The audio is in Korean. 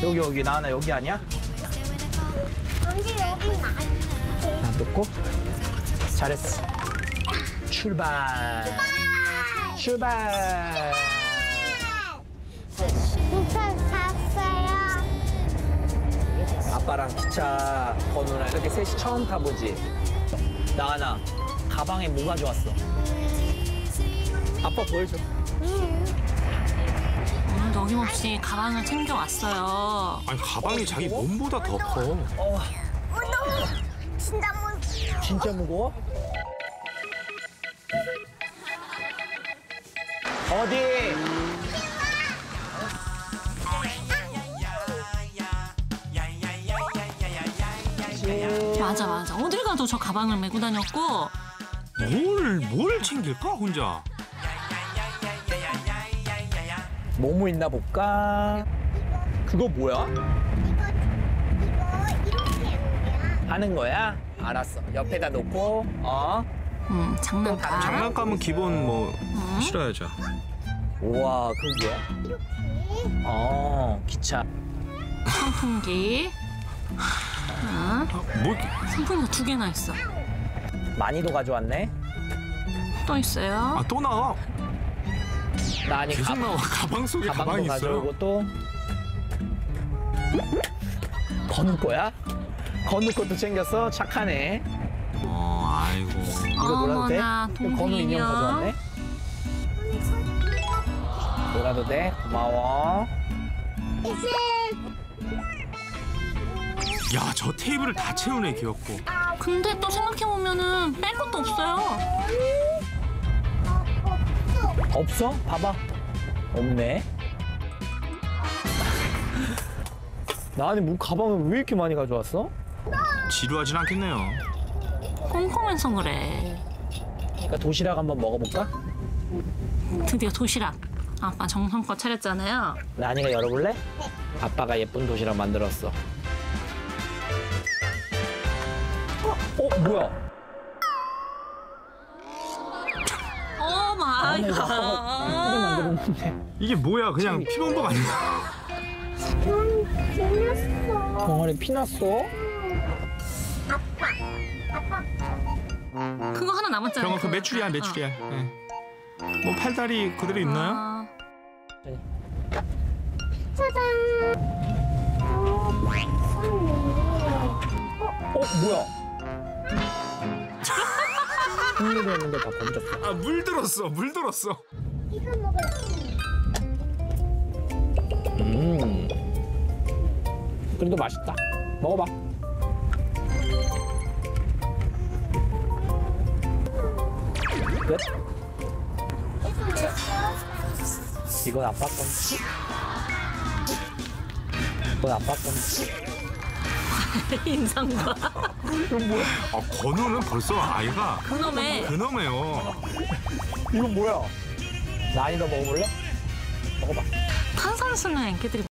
여기 나은아 여기 아니야? 언니 여기 나. 나 놓고 잘했어. 출발. 출발. 기차 탔어요. 아빠랑 기차 건우랑 이렇게 셋이 처음 타보지. 나은아 가방에 뭐가 좋았어? 아빠 보여줘. 오늘도 어김없이 가방을 챙겨왔어요. 아니 가방이 자기 몸보다 더 커. 너무 진짜 진짜 무거워? 어디? 맞아. 어딜 가도 저 가방을 메고 다녔고. 뭘 챙길까 혼자? 뭐뭐 있나 볼까? 그거 뭐야? 이렇게 하는 거야? 알았어. 옆에다 놓고 장난감. 장난감은 기본 뭐 실어야죠. 우와 그게 뭐야? 기차. 선풍기. 뭐 선풍기가 2개나 있어. 많이도 가져왔네. 또 있어요. 또 나와? 나은이 계속 나와. 가방 속에 가방도 가방이 있어요. 가져오고 또 건우 거야? 건우 것도 챙겼어? 착하네. 아이고. 이거 놀아도 돼? 어머나, 그럼 건우 인형 동생이요. 가져왔네. 놀아도 돼? 고마워. 야, 저 테이블을 다 채우네, 귀엽고. 근데 또 생각해보면은 뺄 것도 없어요. 없어? 봐봐. 없네. 나은이 뭐 가방을 왜 이렇게 많이 가져왔어? 지루하진 않겠네요. 꼼꼼해서 그래. 그러니까 도시락 한번 먹어볼까? 드디어 도시락. 아빠 정성껏 차렸잖아요. 나은이가 열어볼래? 아빠가 예쁜 도시락 만들었어. 뭐야? 오 마이 아빠가 예쁘게 갓. 만들었는데. 이게 뭐야? 그냥 피범벅 아니야? 재밌어. 덩어리 피났어? 그거 하나 남았잖아요. 병원 그 메추리알. 네. 뭐 팔다리 그대로 있나요? 짜잔. 뭐야? 흥미도 했는데 다 던졌어. 물 들었어. 이거 먹어야지. 그래도 맛있다. 먹어봐. 끝? 이건 아빠 건데. 이건 아빠 건데. 인상과 건우는 벌써 아이가 그놈의 그놈이에요. 이건 뭐야? 나은이 너 먹어볼래? 먹어봐. 탄산수는 애기들이